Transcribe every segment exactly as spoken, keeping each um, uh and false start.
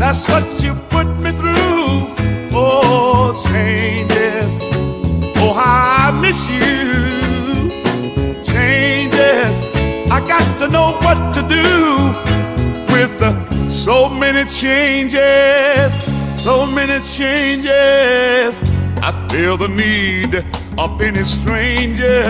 that's what you put me through. Oh, changes, oh how I miss you. Changes, I got to know what to do with the so many changes, so many changes. I feel the need of any stranger,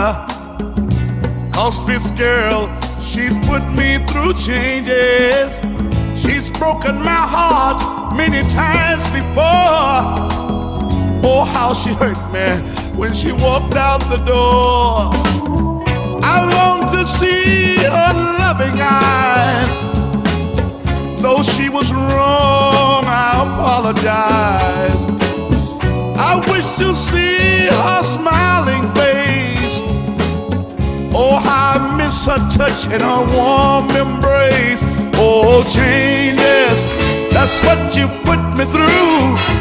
'cause this girl, she's put me through changes. She's broken my heart many times before. Oh, how she hurt me when she walked out the door. I long to see her loving eyes. Though she was wrong, I apologize. I wish to see her smiling face. Oh, how I miss her touch and her warm embrace. Oh, changes, that's what you put me through.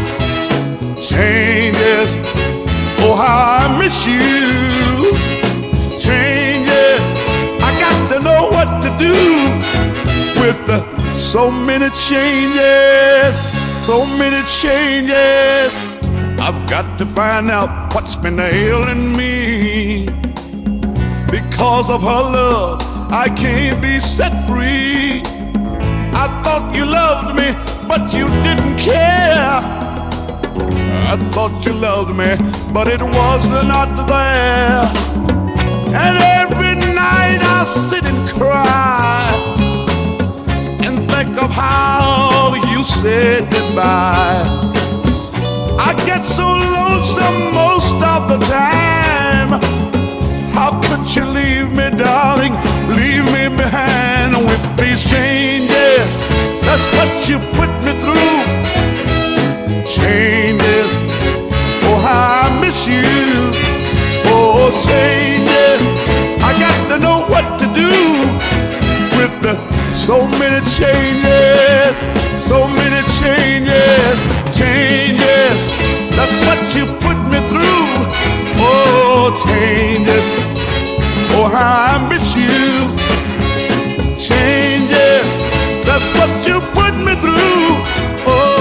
Changes, oh, how I miss you. Changes, I got to know what to do with the so many changes, so many changes. I've got to find out what's been ailing me. Because of her love, I can't be set free. I thought you loved me, but you didn't care. I thought you loved me, but it was not there. And every night I sit and cry and think of how you said goodbye. I get so lonesome most of the time. How could you leave me, darling, leave me behind with these changes? That's what you put me through. Changes, oh how I miss you. Oh, changes, I got to know what to do with the so many changes, so many changes. Changes, that's what you put me through. Oh, changes, oh how I miss you. Changes, that's what you put me through. Oh.